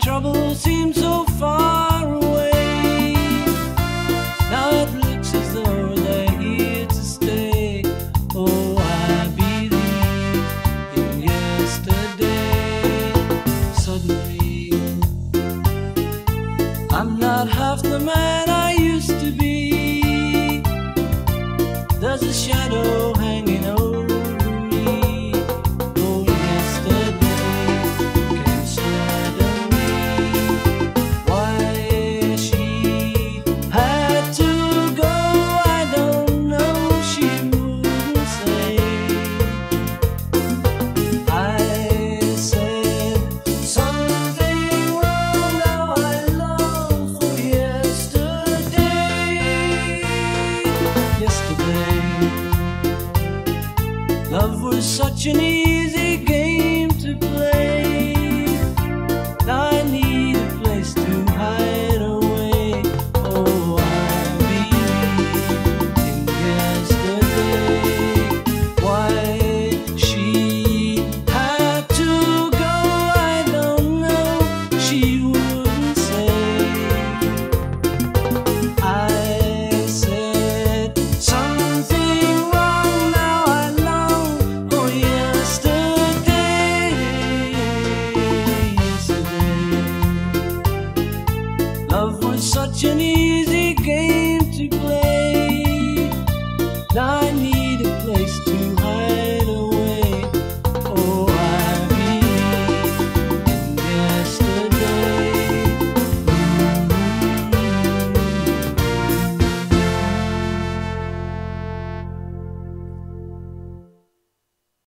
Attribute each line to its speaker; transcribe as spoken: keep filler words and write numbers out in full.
Speaker 1: trouble seemed so far away. Now it looks as though they're here to stay. Oh, I believe in yesterday. Suddenly, I'm not half the man I used to be. There's a shadow